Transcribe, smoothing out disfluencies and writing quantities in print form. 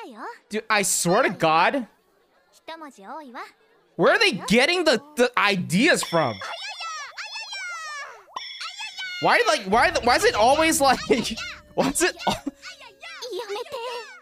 Dude, I swear to God. Where are they getting the ideas from? Why is it always like... What's it...